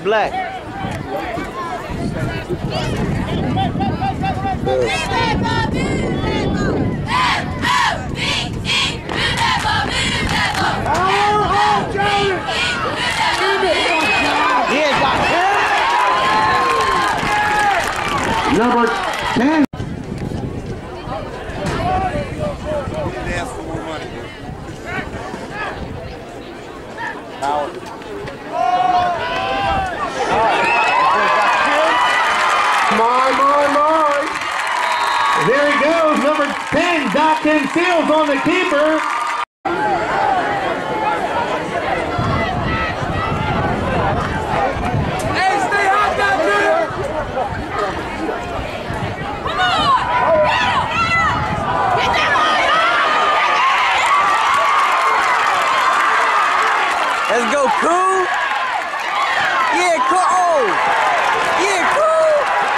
black. Number 10. Dance for more money. My. There he goes, number 10, Dr. Seals on the keeper. Let's go, cool. Yeah, cool. Oh. Yeah, cool.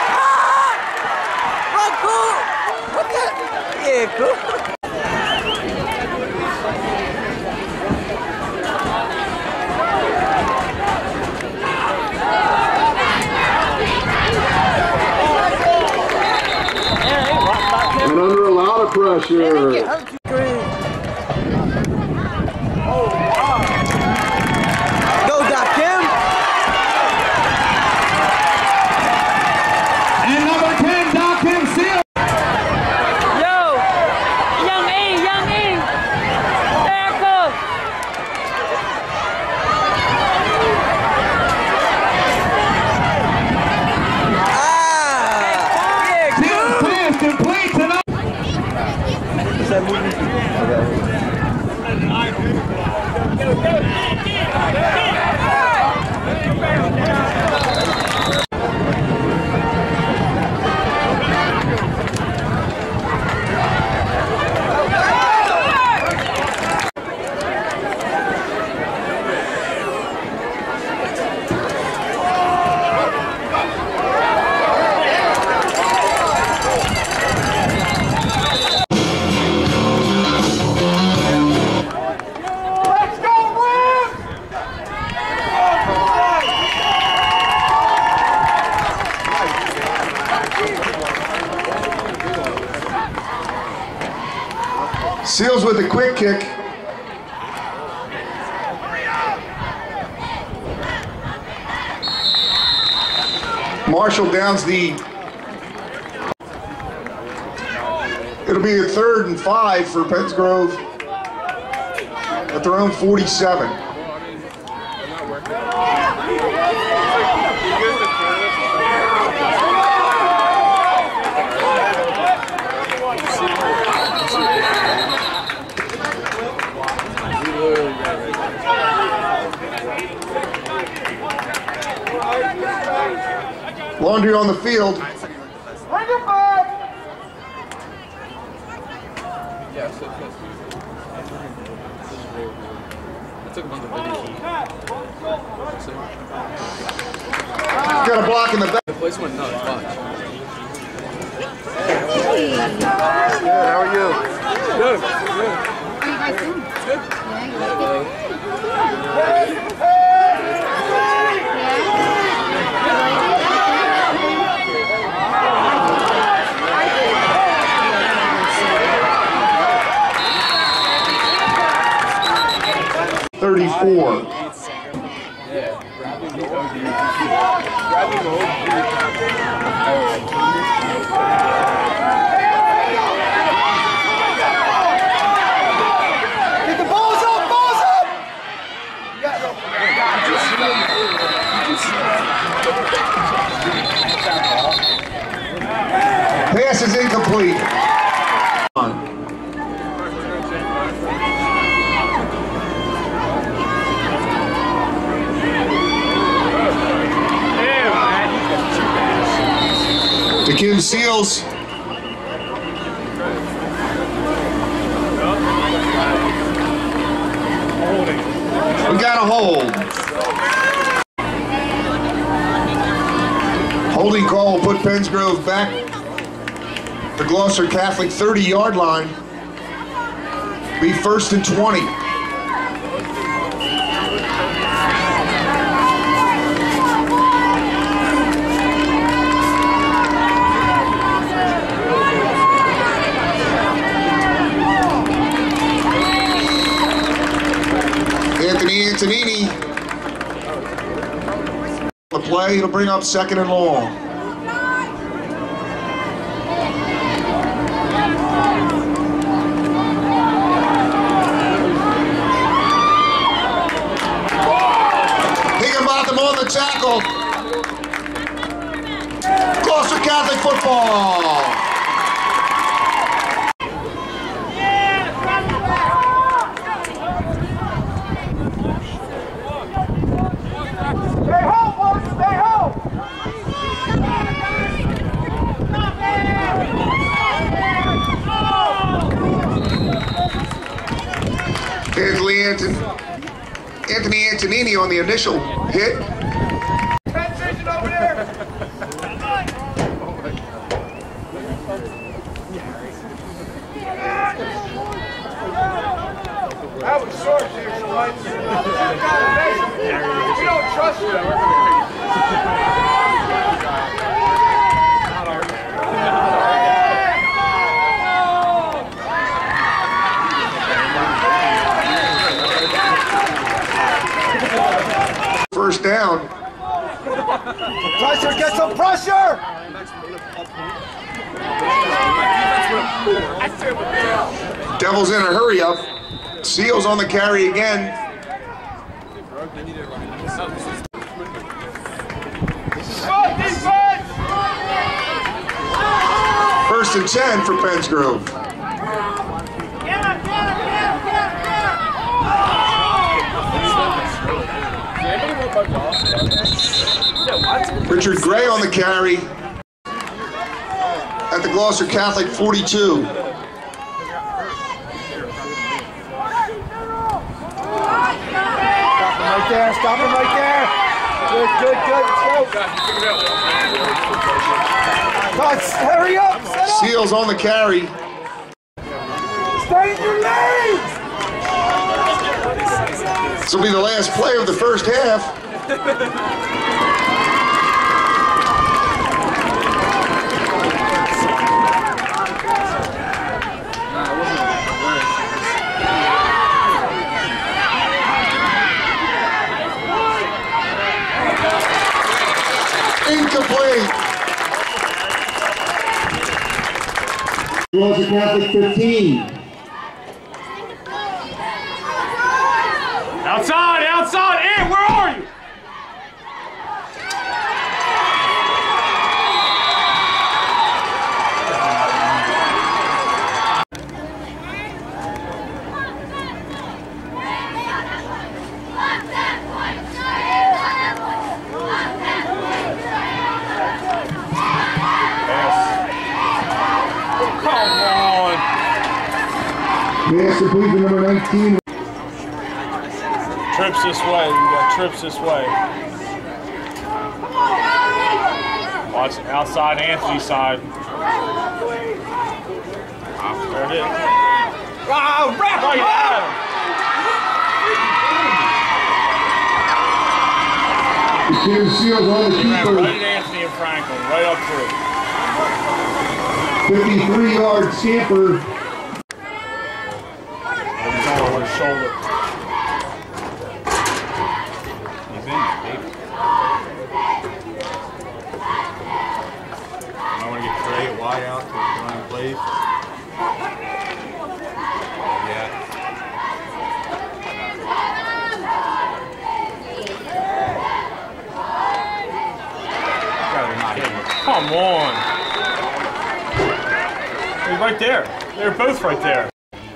Run, cool. What the? Yeah, cool. And under a lot of pressure. Seals with a quick kick. Marshall downs the. It'll be a 3rd and 5 for Penns Grove at their own 47. Laundry on the field. Bring it back! Yes, I took him on the video. Got a block in the back. The place went nuts, watch. Good, how are you? Good. How you guys doing? Good. Yeah. 34. Get the balls up! Balls up! Pass is incomplete. To Kim Seals. We got a hold. Holding call will put Penns Grove back. The Gloucester Catholic 30-yard line. Be 1st and 20. play. It'll bring up 2nd and long. Higginbotham on the tackle. Gloucester Catholic football. Stay home, boys! Stay home! Anthony Antonini on the initial hit. Transition over there! That was short, here, Schweitz. We don't trust you. First down. Pressure, get some pressure! Devils in a hurry up. Seals on the carry again. Good defense! 1st and 10 for Pensgrove. Richard Gray on the carry at the Gloucester Catholic 42. Right there, stop him right there. Good, good, good. Let's go. Hurry up, set up. Seals on the carry. Stay in your lane. This will be the last play of the first half. Incomplete. Gloucester Catholic 15. Outside, outside, Ed, where are you? Pass complete to number 19. Trips this way, we got trips this way. Watch outside Anthony's side. There it is. Ah, wrap right at him. The Kid Seals on the He ran keeper. right at Anthony and Franklin, right up through. 53-yard scamper. He's on his shoulder. He's in it, baby. I want to get Trey wide out to run in place. Yeah. Come on. He's right there. They're both right there.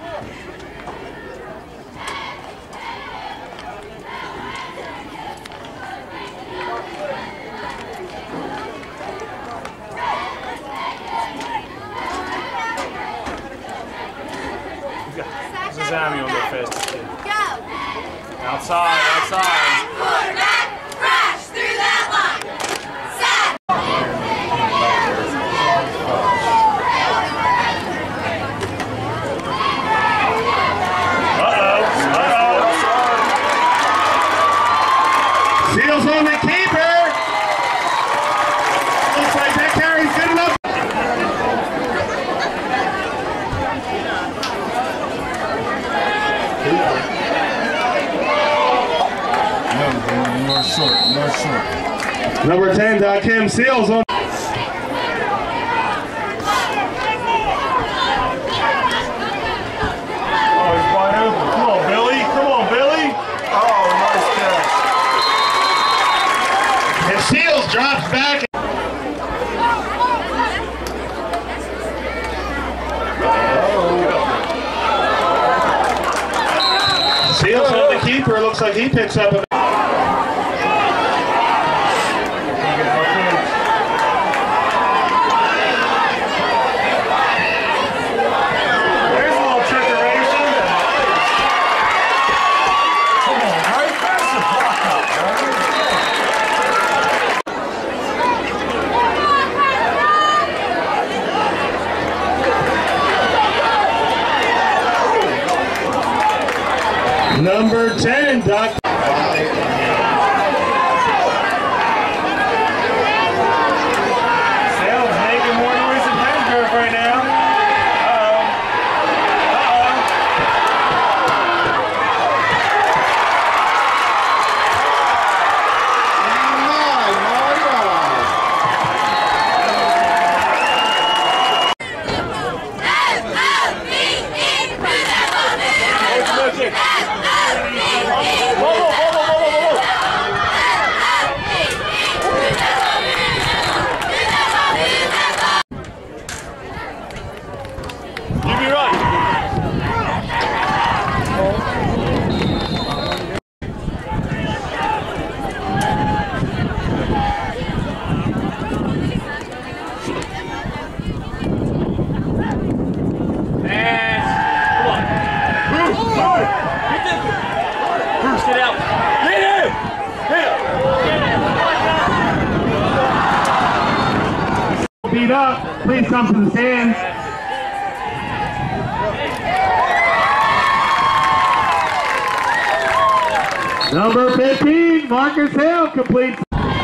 Zami on the fastest kid. Go! Outside, outside. Quarterback, crash through that line. Set! Seals on the keeper. Looks like that carry's good enough. More short, more short. Number 10, Dakim Seals on. Oh, he's wide open. Come on, Billy. Come on, Billy. Oh, nice catch. And Seals drops back. Seals on the keeper. Looks like he picks up a. Number 10, Doc. Sales making more noise than Pengrove right now. Beat up, please come to the stands. Number 15, Marcus Hill completes.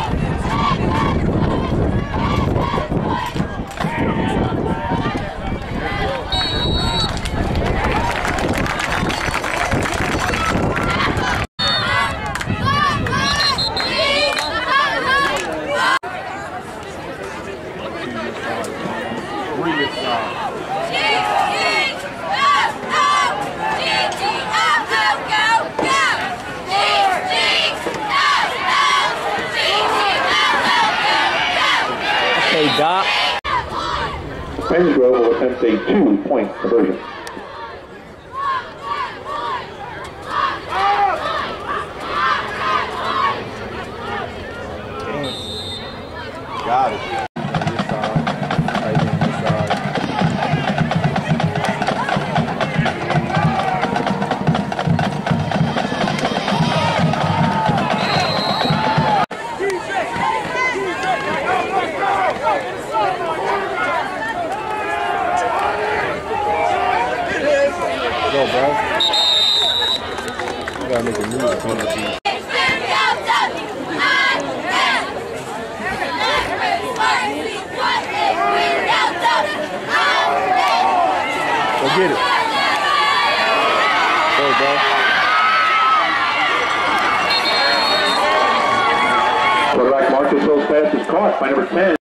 Doc. Pengrove will attempt a 2-point conversion. Got it. Go, bro. You gotta make a move. Go get it. Go, bro. Quarterback Marcus Hill's pass is caught by number 10.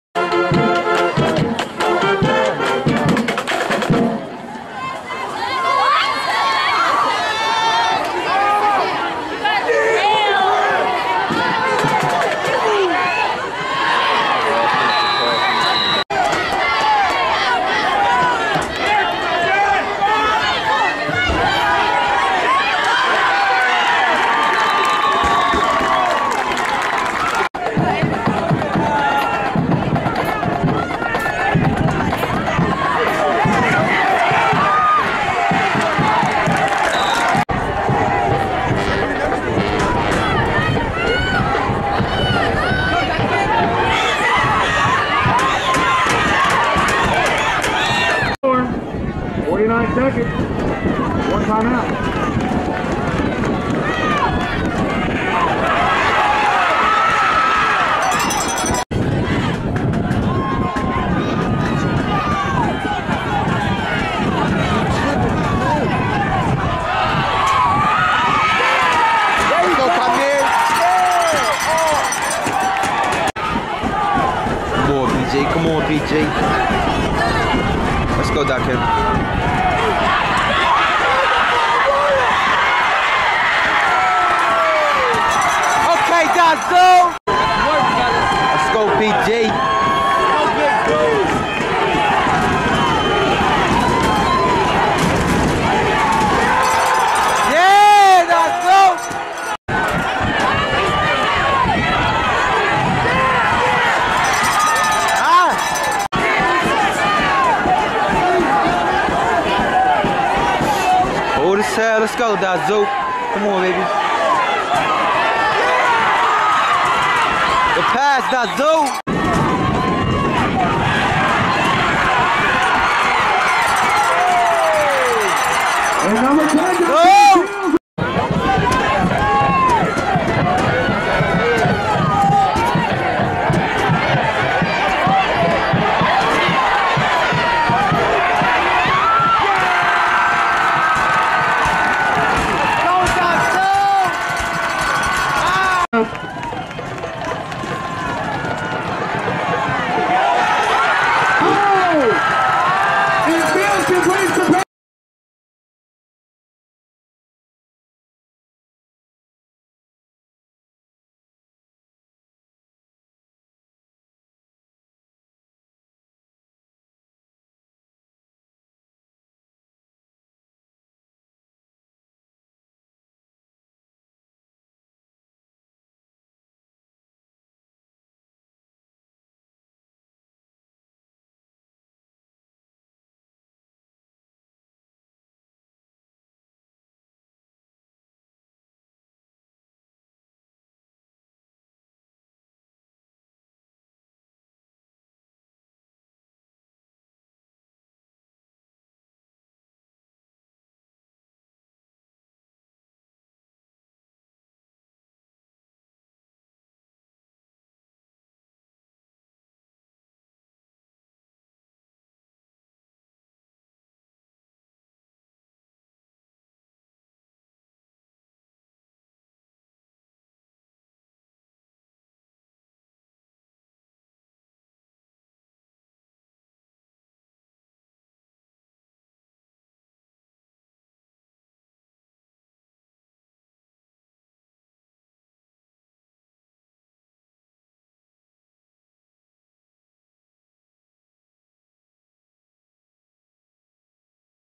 Seconds. One timeout. There you go, Kanye. Yeah. Oh. G. Let's go, Dakim. Okay, Dazu. Let's go, PG. Yeah, Dazu. Hold his head, let's go, Dazu. Come on, baby. The pass, Dazu. And number 10.